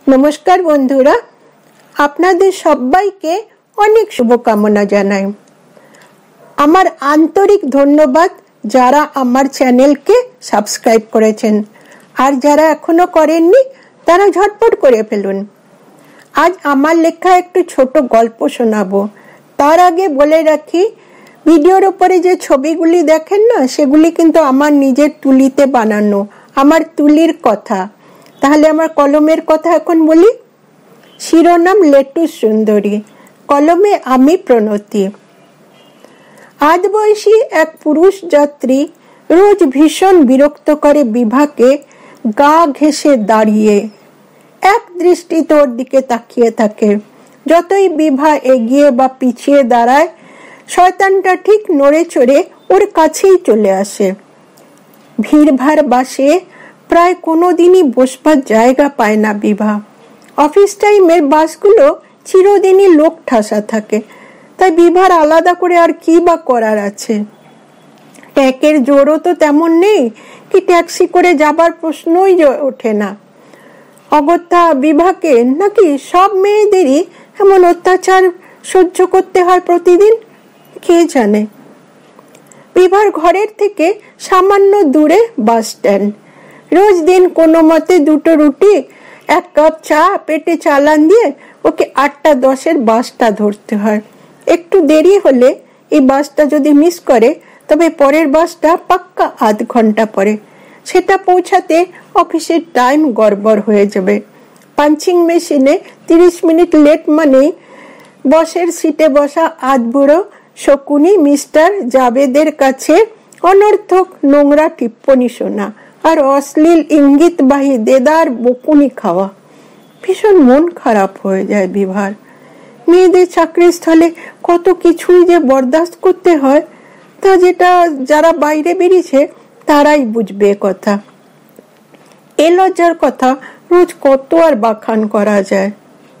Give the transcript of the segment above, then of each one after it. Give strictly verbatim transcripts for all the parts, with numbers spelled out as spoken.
নমস্কার বন্ধুরা, আপনাদের সবাইকে অনেক শুভকামনা জানাই। আমার আন্তরিক ধন্যবাদ যারা আমার চ্যানেলকে সাবস্ক্রাইব করেছেন, আর যারা এখনো করেননি তারা ঝটপট করে ফেলুন। আজ আমার লেখা একটু ছোট গল্প শোনাবো। তার আগে বলে রাখি, ভিডিওর উপরে যে ছবিগুলি দেখেন না, সেগুলি কিন্তু আমার নিজের তুলিতে বানানো, আমার তুলির কথা। তাহলে আমার কলমের কথা এখন বলি। শিরোনাম লেটুস সুন্দরী, কলমে আমি প্রণতি। আধ বয়সী এক পুরুষ যাত্রী রোজ ভীষণ বিরক্ত করে বিভাকে, গা ঘেঁষে দাঁড়িয়ে এক দৃষ্টি তোর দিকে তাকিয়ে থাকে। যতই বিভা এগিয়ে বা পিছিয়ে দাঁড়ায়, শয়তানটা ঠিক নড়ে চড়ে ওর কাছেই চলে আসে। ভিড়ভাড় বাসে প্রায় কোনোদিনই বসবার জায়গা পায় না বিভা। অফিস টাইমের বাসগুলো চিরদিনই লোক ঠাসা থাকে, তাই বিভার আলাদা করে আর কি বা করার আছে। ট্যাকের জোরও তো তেমন নেই কি ট্যাক্সি করে যাবার প্রশ্নই ওঠে না। অগত্যা বিভাকে নাকি সব মেয়েদেরই এমন অত্যাচার সহ্য করতে হয় প্রতিদিন, কে জানে। বিভার ঘরের থেকে সামান্য দূরে বাস স্ট্যান্ড। রোজ দিন কোনো মতে দুটো রুটি, এক কাপ চা পেটে চালান দিয়ে ওকে আটটা দশের বাসটা ধরতে হয়। একটু দেরি হলে এই বাসটা যদি মিস করে, তবে পরের বাসটা পাক্কা আধ ঘন্টা পরে। সেটা পৌঁছাতে অফিসের টাইম গড়বড় হয়ে যাবে। পাঞ্চিং মেশিনে তিরিশ মিনিট লেট মানেই বসের সিটে বসা আধবুড়ো শকুনি মিস্টার জাবেদের কাছে অনর্থক নোংরা টিপ্পনি শোনা আর অশ্লীল ইঙ্গিতবাহী দেদার বকুনি খাওয়া। ভীষণ মন খারাপ হয়ে যায় বিভার। মেয়েদের চাকরির স্থলে কত কিছুই যে বরদাস্ত করতে হয়, তা যেটা যারা বাইরে বেরিয়েছে তারাই বুঝবে কথা। এ লজ্জার কথা রোজ কত আর বাখান করা যায়।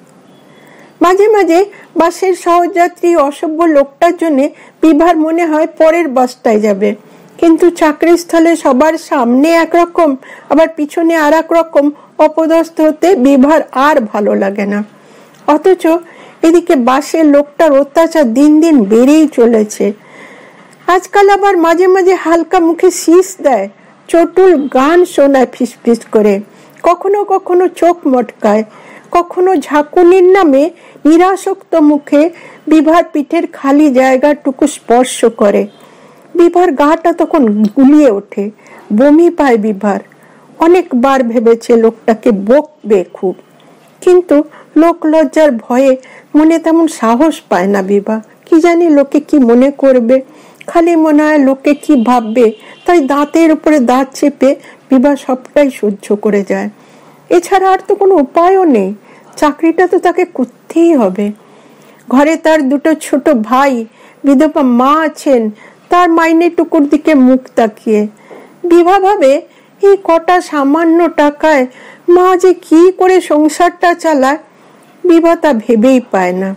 মাঝে মাঝে বাসের সহযাত্রী অসভ্য লোকটার জন্য বিভার মনে হয় পরের বাসটায় যাবে, কিন্তু চাকরির স্থলে সবার সামনে একরকম আবার পিছনে আর এক রকম অপদস্থ হতে বিভার আর ভালো লাগে না। অথচ এদিকে বাসের লোকটার অত্যাচার দিন দিন বেড়েই চলেছে। আজকাল আবার মাঝে মাঝে হালকা মুখে শীষ দেয়, চটুল গান শোনায় ফিস ফিস করে, কখনো কখনো চোখ মটকায়, কখনো ঝাঁকুনির নামে নিরাসক্ত মুখে বিভার পিঠের খালি জায়গাটুকু স্পর্শ করে। বিভার গাটা তখন গুলিয়ে ওঠে, বমি পায় বিভার। অনেকবার ভেবেছে লোকটাকে বকবে খুব, কিন্তু লোক লজ্জার ভয়ে মনে তেমন সাহস পায় না বিভা। কি জানি লোকে কি মনে করবে, খালি মনে হয় লোকে কি ভাববে, তাই দাঁতের উপরে দাঁত চেপে বিভা সবটাই সহ্য করে যায়। এছাড়া আর তো কোনো উপায়ও নেই, চাকরিটা তো তাকে করতেই হবে। ঘরে তার দুটো ছোট ভাই, বিধবা মা আছেন, তার মাইনে টুকুর দিকে মুখ তাকিয়ে বিভা ভাবে, এই কটা সামান্য টাকায় মা যে কি করে সংসারটা চালায়, বিভা তা ভেবেই পায় না।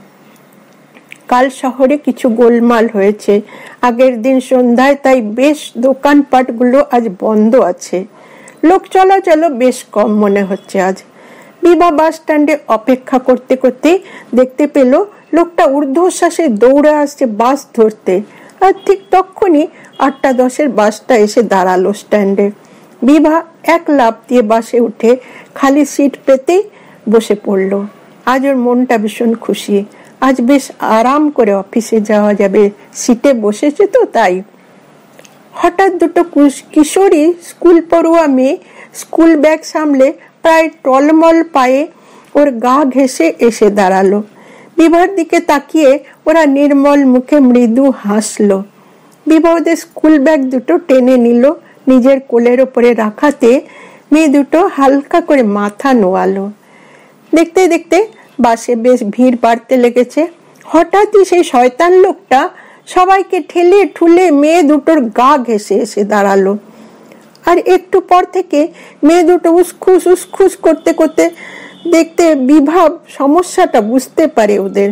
কাল শহরে কিছু গোলমাল হয়েছে আগের দিন সন্ধ্যায়, তাই বেশ দোকানপাট গুলো আজ বন্ধ আছে। লোক চলাচলও বেশ কম মনে হচ্ছে আজ। বিভা বাস স্ট্যান্ডে অপেক্ষা করতে করতে দেখতে পেল লোকটা ঊর্ধ্বশ্বাসে দৌড়ে আসছে বাস ধরতে, আর ঠিক তখনই আটটা দশের বাসটা এসে দাঁড়ালো স্ট্যান্ডে। বিভা এক লাফ দিয়ে বাসে উঠে খালি সিট পেতেই বসে পড়লো। আজ ওর মনটা ভীষণ খুশি, আজ বেশ আরাম করে অফিসে যাওয়া যাবে, সিটে বসেছে তো তাই। হঠাৎ দুটো কিশোরী স্কুল পড়ুয়া মেয়ে স্কুল ব্যাগ সামলে প্রায় টলমল পায়ে ওর গা ঘেঁষে এসে দাঁড়ালো। বিভার দিকে তাকিয়ে ওরা নির্মল মুখে মৃদু হাসলো। বিভা ওদের স্কুল ব্যাগ দুটো টেনে নিল, নিজের কোলের ওপরে রাখাতে মেয়ে দুটো হালকা করে মাথা নোয়ালো। দেখতে দেখতে বাসে বেশ ভিড় বাড়তে লেগেছে। হঠাৎই সেই শয়তান লোকটা সবাইকে ঠেলে ঠুলে মেয়ে দুটোর গা ঘেঁষে এসে দাঁড়ালো। আর একটু পর থেকে মেয়ে দুটো উসখুস উসখুস করতে করতে দেখতে বিভা সমস্যাটা বুঝতে পারে ওদের।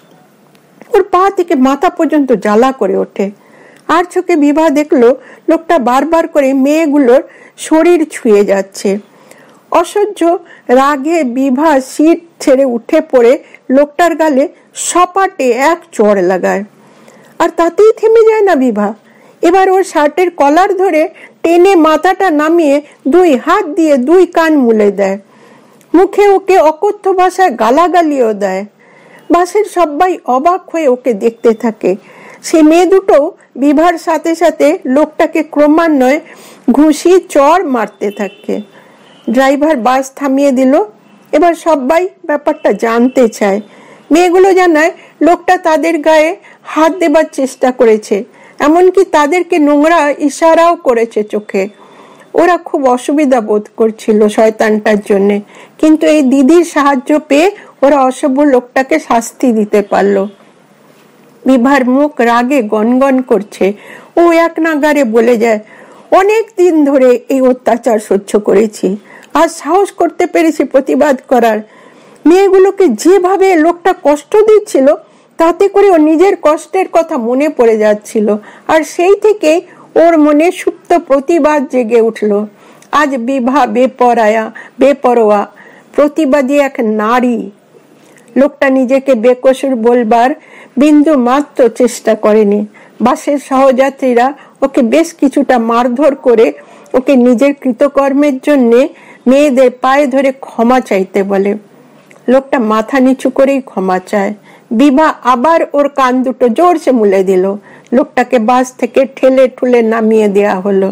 ওর পা থেকে মাথা পর্যন্ত জ্বালা করে ওঠে। আর চোখে বিভা দেখলো লোকটা বারবার করে মেয়েগুলোর শরীর ছুঁয়ে যাচ্ছে। অসহ্য রাগে বিভা সিট ছেড়ে উঠে পড়ে লোকটার গালে সপাটে এক চড় লাগায়। আর তাতেই থেমে যায় না বিভা। এবার ওর শার্টের কলার ধরে টেনে মাথাটা নামিয়ে দুই হাত দিয়ে দুই কান মুলে দেয়। মুখে ওকে অকথ্য ভাষায় গালাগালিও দেয়। বাসের সবাই অবাক হয়ে ওকে দেখতে থাকে। সে মেয়ে দুটো বিভার সাথে সাথে লোকটাকে ক্রমান্বয়ে ঘুষি চড় মারতে থাকে। ড্রাইভার বাস থামিয়ে দিল। এবার সবাই ব্যাপারটা জানতে চায়। মেয়েগুলো জানায় লোকটা তাদের গায়ে হাত দেবার চেষ্টা করেছে, এমনকি তাদেরকে নোংরা ইশারাও করেছে চোখে। ওরা খুব অসুবিধা বোধ করছিল শয়তানটার জন্যে, কিন্তু এই দিদির সাহায্য পেয়ে ওরা অসভ্য লোকটাকে শাস্তি দিতে পারলো। বিভার মুখ রাগে গনগন করছে। ও এক নাগারে বলে যায়, অনেক দিন ধরে এই অত্যাচার সহ্য করেছি, আর সাহস করতে পেরেছি প্রতিবাদ করার। মেয়েগুলোকে যেভাবে লোকটা কষ্ট দিচ্ছিল, তাতে করে ও নিজের কষ্টের কথা মনে পড়ে যাচ্ছিল, আর সেই থেকে ওর মনে সুপ্ত প্রতিবাদ জেগে উঠল। আজ বিভা বেপরায়া বেপরোয়া প্রতিবাদী এক নারী। লোকটা নিজেকে বেকসুর বলবার বিন্দু মাত্র চেষ্টা করেনি। বাসের সহযাত্রীরা ওকে বেশ কিছুটা মারধর করে ওকে নিজের কৃতকর্মের জন্যে মেয়েদের পায়ে ধরে ক্ষমা চাইতে বলে। লোকটা মাথা নিচু করেই ক্ষমা চায়। বিভা আবার ওর কান দুটো জোরসে মুলে দিল। লোকটাকে বাস থেকে ঠেলে ঠুলে নামিয়ে দেয়া হলো।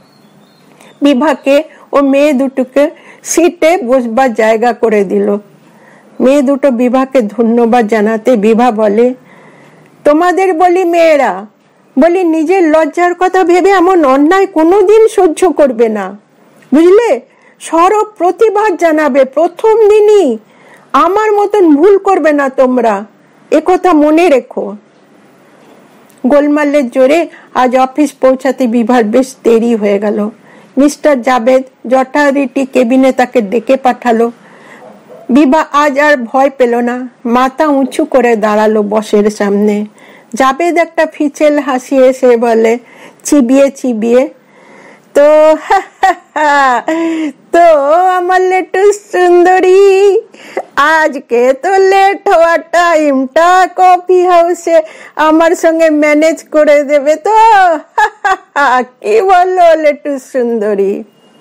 বিভাকে ও মেয়ে দুটোকে সিটে বসবার জায়গা করে দিল। মেয়ে দুটো বিভাকে ধন্যবাদ জানাতে বিভা বলে, তোমাদের বলি মেয়েরা, বলি নিজের লজ্জার কথা ভেবে এমন অন্যায় কোনোদিন সহ্য করবে না, বুঝলে? সরব প্রতিবাদ জানাবে প্রথম দিনই। আমার মতন ভুল করবে না তোমরা, একথা মনে রেখো। গোলমালের জোরে আজ অফিস পৌঁছাতে বিভার বেশ দেরি হয়ে গেল। মিস্টার জাবেদ যথারীতি কেবিনে তাকে ডেকে পাঠালো। বিভা আজ আর ভয় পেল না, মাথা উঁচু করে দাঁড়ালো বসের সামনে। জাবেদ একটা ফিচেল হাসি এসে বলে চিবিয়ে চিবিয়ে, তো তো আমার লেটু সুন্দরী, আজকে তো লেট হওয়া টাইমটা কফি হাউসে আমার সঙ্গে ম্যানেজ করে দেবে তো? কি বলো লেটু সুন্দরী?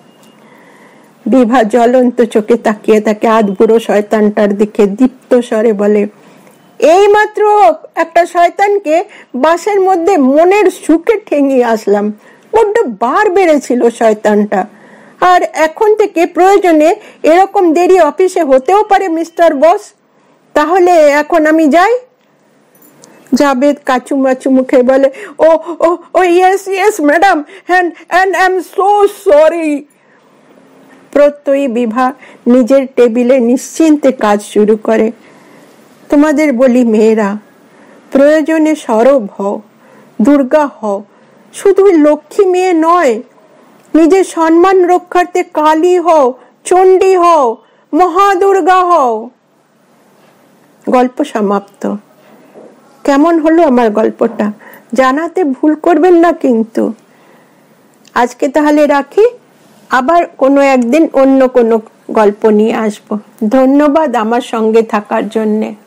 বিভা জ্বলন্ত চোখে তাকিয়ে তাকে আধবুড়ো শয়তানটার দিকে দীপ্ত স্বরে বলে, এই মাত্র একটা শয়তানকে বাসের মধ্যে মনের সুখে ঠেঙিয়ে আসলাম। বড্ড বার বেড়েছিল শয়তানটা, আর এখন থেকে প্রয়োজনে এরকম দেরি অফিসে হতেও পারে মিস্টার বস। তাহলে এখন আমি যাই। জাবেদ কাচু মাচু মুখে বলে, ও ও ও yes yes madam, and and I am so sorry. প্রত্যয়ী বিভা নিজের টেবিলে নিশ্চিন্তে কাজ শুরু করে। তোমাদের বলি মেয়েরা, প্রয়োজনে সরব হও, দুর্গা হও, শুধু লক্ষ্মী মেয়ে নয়, নিজের সম্মান রক্ষার্থে কালী হও, চণ্ডী হও, মহাদুর্গা হও। গল্প সমাপ্ত। কেমন হলো আমার গল্পটা জানাতে ভুল করবেন না কিন্তু। আজকে তাহলে রাখি, আবার কোনো একদিন অন্য কোনো গল্প নিয়ে আসবো। ধন্যবাদ আমার সঙ্গে থাকার জন্যে।